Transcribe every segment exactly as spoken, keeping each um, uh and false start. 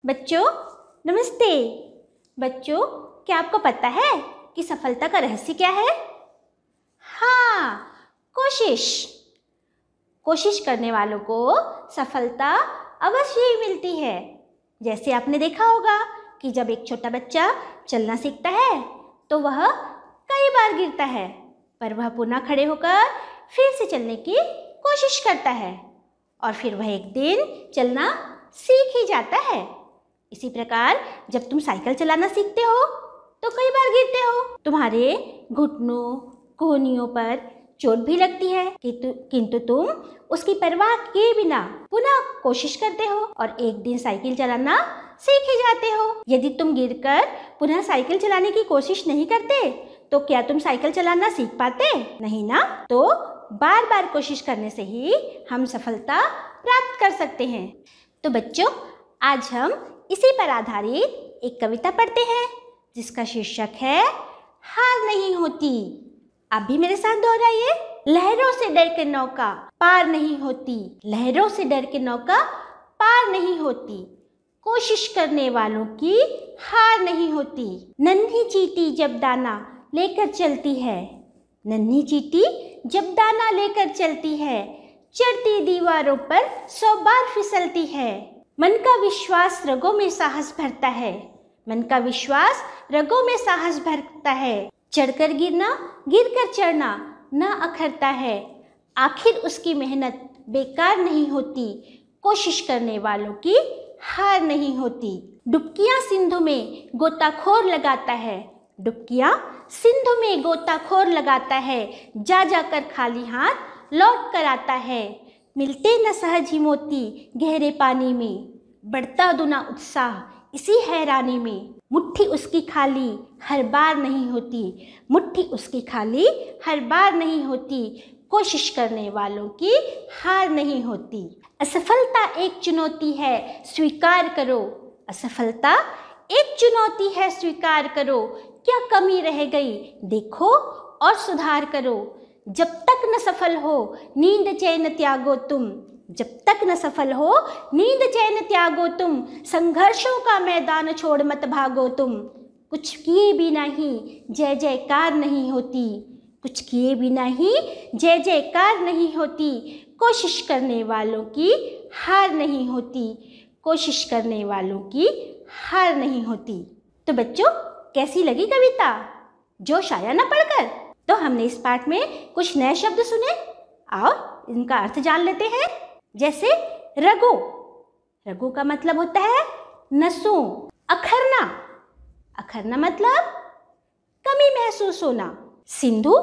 बच्चों नमस्ते। बच्चों, क्या आपको पता है कि सफलता का रहस्य क्या है? हाँ, कोशिश। कोशिश करने वालों को सफलता अवश्य ही मिलती है। जैसे आपने देखा होगा कि जब एक छोटा बच्चा चलना सीखता है तो वह कई बार गिरता है, पर वह पुनः खड़े होकर फिर से चलने की कोशिश करता है और फिर वह एक दिन चलना सीख ही जाता है। इसी प्रकार जब तुम साइकिल चलाना सीखते हो तो कई बार गिरते हो, तुम्हारे घुटनों कोहनियों पर चोट भी लगती है, किंतु तुम उसकी परवाह किए बिना पुनः कोशिश करते हो और एक दिन साइकिल चलाना सीख ही जाते हो। यदि तुम गिरकर पुनः साइकिल चलाने की कोशिश नहीं करते तो क्या तुम साइकिल चलाना सीख पाते? नहीं ना। तो बार बार कोशिश करने से ही हम सफलता प्राप्त कर सकते हैं। तो बच्चों, आज हम इसी पर आधारित एक कविता पढ़ते हैं जिसका शीर्षक है हार नहीं होती। आप भी मेरे साथ दोहराइए। लहरों से डर के नौका पार नहीं होती, लहरों से डर के नौका पार नहीं होती, कोशिश करने वालों की हार नहीं होती। नन्ही चींटी जब दाना लेकर चलती है, नन्ही चींटी जब दाना लेकर चलती है, चढ़ती दीवारों पर सौ बार फिसलती है। मन का विश्वास रगों में साहस भरता है, मन का विश्वास रगों में साहस भरता है, चढ़कर गिरना गिरकर चढ़ना न अखरता है। आखिर उसकी मेहनत बेकार नहीं होती, कोशिश करने वालों की हार नहीं होती। डुबकियां सिंधु में गोताखोर लगाता है, डुबकियां सिंधु में गोताखोर लगाता है, जा जाकर खाली हाथ लौट कर आता है। मिलते न सहज ही मोती गहरे पानी में, बढ़ता दुना उत्साह इसी हैरानी में। मुट्ठी उसकी खाली हर बार नहीं होती, मुट्ठी उसकी खाली हर बार नहीं होती, कोशिश करने वालों की हार नहीं होती। असफलता एक चुनौती है स्वीकार करो, असफलता एक चुनौती है स्वीकार करो, क्या कमी रह गई देखो और सुधार करो। जब तक न सफल हो नींद चैन त्यागो तुम, जब तक न सफल हो नींद चैन त्यागो तुम, संघर्षों का मैदान छोड़ मत भागो तुम। कुछ किए बिना ही जय जयकार नहीं होती, कुछ किए बिना ही जय जयकार नहीं होती, कोशिश करने वालों की हार नहीं होती, कोशिश करने वालों की हार नहीं होती। तो बच्चों, कैसी लगी कविता? जोश आया ना पढ़कर? तो हमने इस पाठ में कुछ नए शब्द सुने, आओ इनका अर्थ जान लेते हैं। जैसे रगो, रगो का मतलब होता है नसों। अखरना, अखरना मतलब कमी महसूस होना। सिंधु,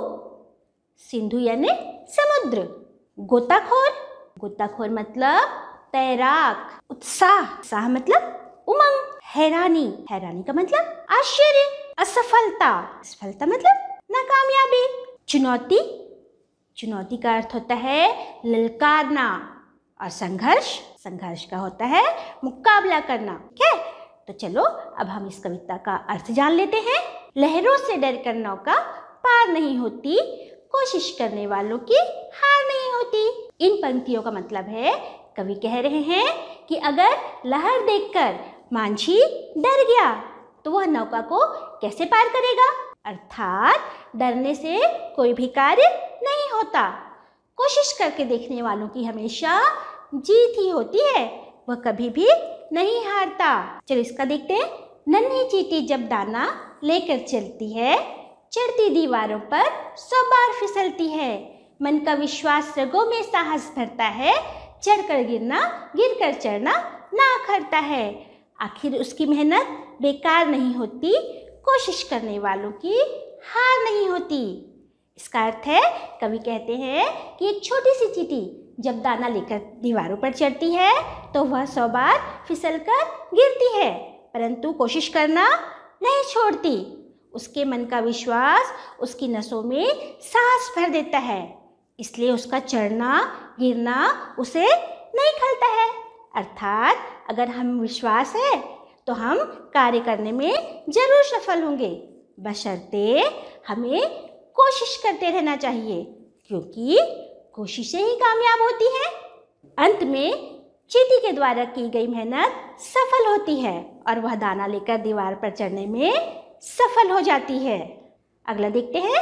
सिंधु यानी समुद्र। गोताखोर, गोताखोर मतलब तैराक। उत्साह, उत्साह मतलब उमंग। हैरानी, हैरानी का मतलब आश्चर्य। असफलता, असफलता मतलब नाकामयाबी। चुनौती, चुनौती का अर्थ होता है ललकारना। और संघर्ष, संघर्ष का होता है मुकाबला करना। ठीक है, तो चलो अब हम इस कविता का अर्थ जान लेते हैं। लहरों से डरकर नौका पार नहीं होती, कोशिश करने वालों की हार नहीं होती। इन पंक्तियों का मतलब है, कवि कह रहे हैं कि अगर लहर देखकर मांझी डर गया तो वह नौका को कैसे पार करेगा। अर्थात डरने से कोई भी कार्य नहीं होता, कोशिश करके देखने वालों की हमेशा जीत ही होती है, वह कभी भी नहीं हारता। चलो इसका देखते हैं। नन्ही चींटी जब दाना लेकर चलती है, चढ़ती दीवारों पर सौ बार फिसलती है, मन का विश्वास रगों में साहस भरता है, चढ़कर गिरना गिरकर चढ़ना ना अखरता है। आखिर उसकी मेहनत बेकार नहीं होती, कोशिश करने वालों की हार नहीं होती। इसका अर्थ है, कवि कहते हैं कि एक छोटी सी चींटी जब दाना लेकर दीवारों पर चढ़ती है तो वह सौ बार फिसलकर गिरती है, परंतु कोशिश करना नहीं छोड़ती। उसके मन का विश्वास उसकी नसों में साहस भर देता है, इसलिए उसका चढ़ना गिरना उसे नहीं खलता है। अर्थात अगर हम विश्वास है तो हम कार्य करने में जरूर सफल होंगे, बशर्ते हमें कोशिश करते रहना चाहिए, क्योंकि कोशिशें ही कामयाब होती हैं। अंत में चींटी के द्वारा की गई मेहनत सफल होती है और वह दाना लेकर दीवार पर चढ़ने में सफल हो जाती है। अगला देखते हैं।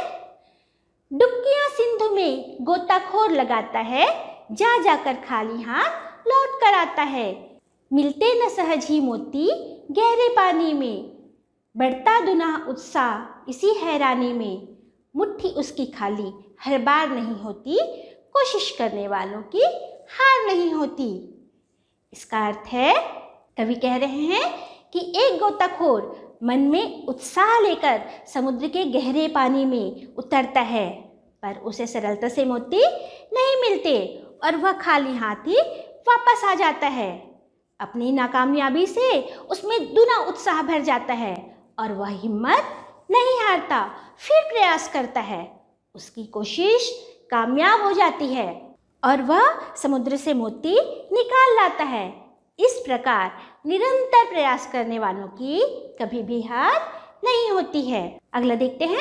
डुबकियां सिंधु में गोताखोर लगाता है, जा जाकर खाली हाथ लौट कर आता है। मिलते न सहज ही मोती गहरे पानी में, बढ़ता दुना उत्साह इसी हैरानी में। मुट्ठी उसकी खाली हर बार नहीं होती, कोशिश करने वालों की हार नहीं होती। इसका अर्थ है, कवि कह रहे हैं कि एक गोताखोर मन में उत्साह लेकर समुद्र के गहरे पानी में उतरता है, पर उसे सरलता से मोती नहीं मिलते और वह खाली हाथ ही वापस आ जाता है। अपनी नाकामयाबी से उसमें दुना उत्साह भर जाता है और वह हिम्मत नहीं हारता, फिर प्रयास करता है। उसकी कोशिश कामयाब हो जाती है और वह समुद्र से मोती निकाल लाता है। इस प्रकार निरंतर प्रयास करने वालों की कभी भी हार नहीं होती है। अगला देखते हैं।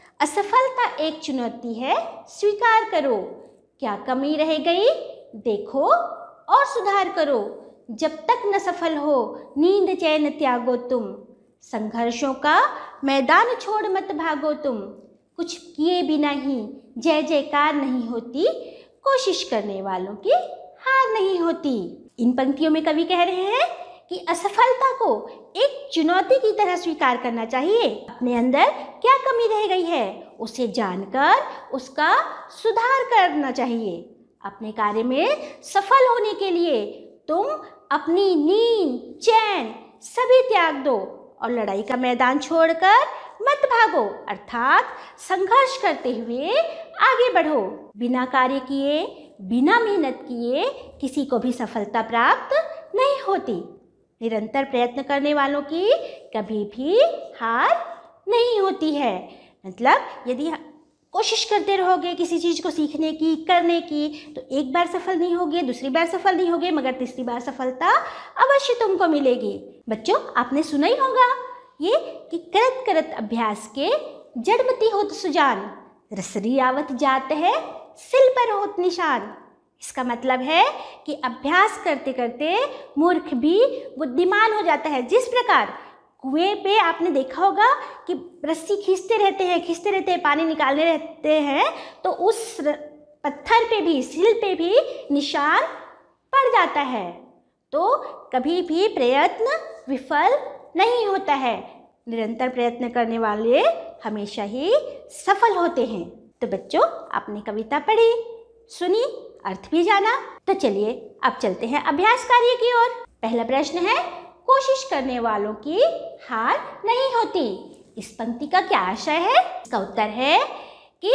असफलता एक चुनौती है, स्वीकार करो। क्या कमी रह गई देखो और सुधार करो। जब तक न सफल हो नींद चैन त्यागो तुम। संघर्षों का मैदान छोड़ मत भागो तुम। कुछ किए बिना ही जय जयकार नहीं होती, कोशिश करने वालों की हार नहीं होती। इन पंक्तियों में कवि कह रहे हैं कि असफलता को एक चुनौती की तरह स्वीकार करना चाहिए। अपने अंदर क्या कमी रह गई है उसे जानकर उसका सुधार करना चाहिए। अपने कार्य में सफल होने के लिए तुम अपनी नींद चैन सभी त्याग दो और लड़ाई का मैदान छोड़कर मत भागो, अर्थात संघर्ष करते हुए आगे बढ़ो। बिना कार्य किए, बिना मेहनत किए किसी को भी सफलता प्राप्त नहीं होती। निरंतर प्रयत्न करने वालों की कभी भी हार नहीं होती है। मतलब यदि कोशिश करते रहोगे किसी चीज़ को सीखने की, करने की, तो एक बार सफल नहीं होगे, दूसरी बार सफल नहीं होगे, मगर तीसरी बार सफलता अवश्य तुमको मिलेगी। बच्चों, आपने सुना ही होगा ये कि करत करत अभ्यास के जड़मती होत सुजान, रसरी आवत जात है सिल पर होत निशान। इसका मतलब है कि अभ्यास करते करते मूर्ख भी बुद्धिमान हो जाता है। जिस प्रकार कुएं पे आपने देखा होगा कि रस्सी खींचते रहते हैं खींचते रहते हैं पानी निकालने रहते हैं, तो उस पत्थर पे भी, सिल पे भी निशान पड़ जाता है। तो कभी भी प्रयत्न विफल नहीं होता है। निरंतर प्रयत्न करने वाले हमेशा ही सफल होते हैं। तो बच्चों, आपने कविता पढ़ी, सुनी, अर्थ भी जाना, तो चलिए अब चलते हैं अभ्यास कार्य की ओर। पहला प्रश्न है, कोशिश करने वालों की हार नहीं होती। इस पंक्ति का क्या आशय है? इसका उत्तर है कि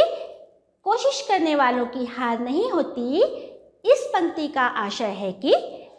कोशिश करने वालों की हार नहीं होती। इस पंक्ति का आशय है कि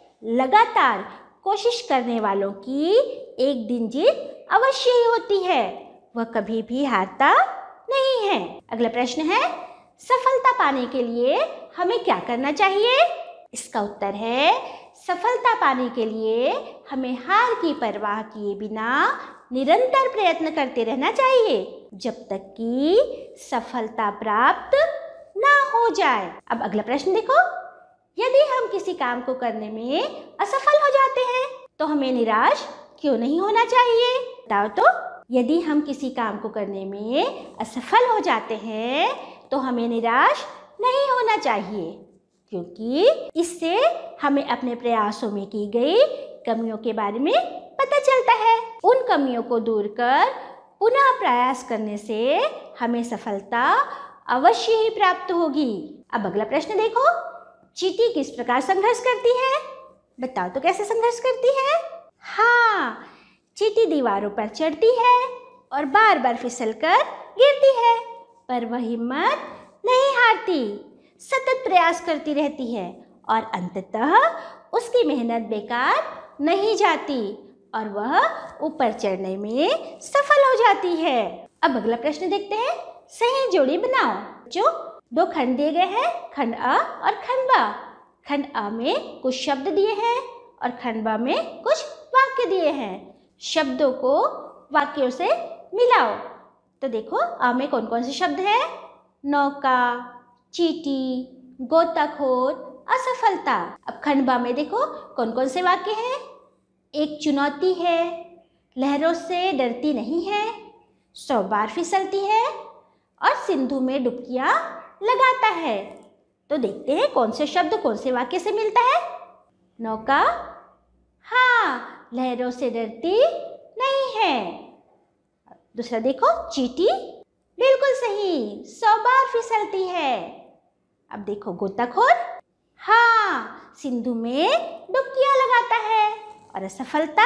लगातार कोशिश करने वालों की एक दिन जीत अवश्य ही होती है, वह कभी भी हारता नहीं है। अगला प्रश्न है, सफलता पाने के लिए हमें क्या करना चाहिए? इसका उत्तर है, सफलता पाने के लिए हमें हार की परवाह किए बिना निरंतर प्रयत्न करते रहना चाहिए, जब तक कि सफलता प्राप्त ना हो जाए। अब अगला प्रश्न देखो, यदि हम किसी काम को करने में असफल हो जाते हैं तो हमें निराश क्यों नहीं होना चाहिए? बताओ तो। यदि हम किसी काम को करने में असफल हो जाते हैं तो हमें निराश नहीं होना चाहिए, क्योंकि इससे हमें अपने प्रयासों में की गई कमियों के बारे में पता चलता है। उन कमियों को दूर कर पुनः प्रयास करने से हमें सफलता अवश्य ही प्राप्त होगी। अब अगला प्रश्न देखो, चींटी किस प्रकार संघर्ष करती है? बताओ तो कैसे संघर्ष करती है? हाँ, चींटी दीवारों पर चढ़ती है और बार बार फिसलकर गिरती है, पर वह हिम्मत नहीं हारती, सतत प्रयास करती रहती है और अंततः उसकी मेहनत बेकार नहीं जाती और वह ऊपर चढ़ने में सफल हो जाती है। अब अगला प्रश्न देखते हैं, सही जोड़ी बनाओ। जो दो खंड दिए गए हैं, खंड अ और खंड ब। खंड अ में कुछ शब्द दिए हैं और खंड ब में कुछ वाक्य दिए हैं। शब्दों को वाक्यों से मिलाओ। तो देखो, अ में कौन कौन से शब्द हैं? नौका, चींटी, गोताखोर, असफलता। अब खंड ब में देखो कौन कौन से वाक्य हैं। एक चुनौती है, लहरों से डरती नहीं है, सौ बार फिसलती है और सिंधु में डुबकियां लगाता है। तो देखते हैं कौन से शब्द कौन से वाक्य से मिलता है। नौका, हाँ, लहरों से डरती नहीं है। दूसरा देखो, चींटी, बिल्कुल सही, सौ बार फिसलती है। अब देखो, गोताखोर, हाँ, सिंधु में डुबकियां लगाता है। और असफलता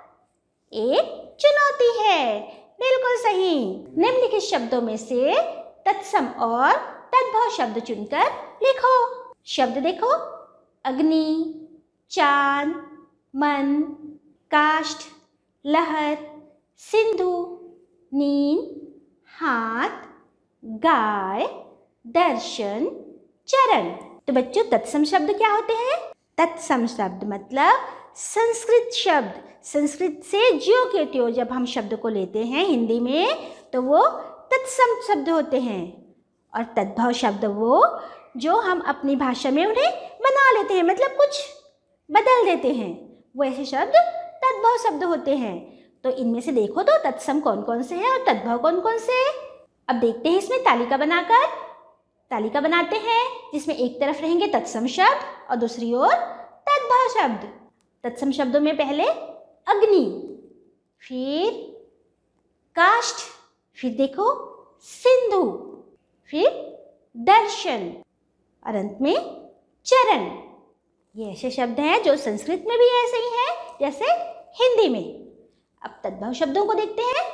एक चुनौती है, बिल्कुल सही। निम्नलिखित शब्दों में से तत्सम और तद्भव शब्द चुनकर लिखो। शब्द देखो, अग्नि, चांद, मन, काष्ठ, लहर, सिंधु, नींद, हाथ, गाय, दर्शन, चरण। तो बच्चों, तत्सम शब्द क्या होते हैं? तत्सम शब्द मतलब संस्कृत शब्द, संस्कृत से ज्यों के त्यों जब हम शब्द को लेते हैं हिंदी में तो वो तत्सम शब्द होते हैं। और तद्भव शब्द वो जो हम अपनी भाषा में उन्हें बना लेते हैं, मतलब कुछ बदल देते हैं, वो ऐसे शब्द तद्भव शब्द होते हैं। तो इनमें से देखो तो तत्सम कौन कौन से हैं और तद्भव कौन कौन से हैं। अब देखते हैं इसमें तालिका बनाकर। तालिका बनाते हैं जिसमें एक तरफ रहेंगे तत्सम शब्द और दूसरी ओर तद्भव शब्द। तत्सम शब्दों में पहले अग्नि, फिर काष्ठ, फिर देखो सिंधु, फिर दर्शन और अंत में चरण। ये ऐसे शब्द हैं जो संस्कृत में भी ऐसे ही हैं जैसे हिंदी में। अब तद्भव शब्दों को देखते हैं।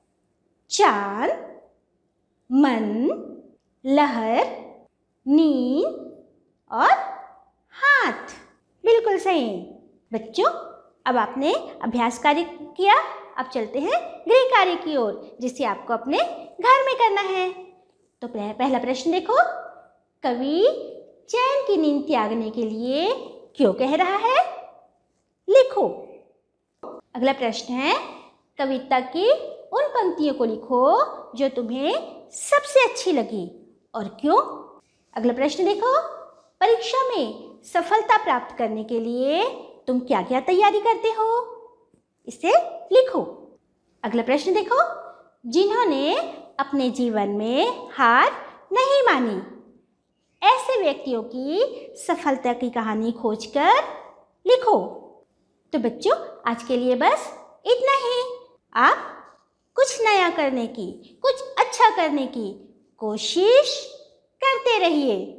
चांद, मन, लहर, नींद और हाथ, बिल्कुल सही। बच्चों, अब आपने अभ्यास कार्य किया, अब चलते हैं गृह कार्य की ओर जिसे आपको अपने घर में करना है। तो पहला प्रश्न देखो, कवि चैन की नींद त्यागने के लिए क्यों कह रहा है? लिखो। अगला प्रश्न है, कविता की उन पंक्तियों को लिखो जो तुम्हें सबसे अच्छी लगी और क्यों। अगला प्रश्न देखो, परीक्षा में सफलता प्राप्त करने के लिए तुम क्या क्या तैयारी करते हो, इसे लिखो। अगला प्रश्न देखो, जिन्होंने अपने जीवन में हार नहीं मानी, ऐसे व्यक्तियों की सफलता की कहानी खोजकर लिखो। तो बच्चों, आज के लिए बस इतना ही। आप कुछ नया करने की, कुछ अच्छा करने की कोशिश करते रहिए।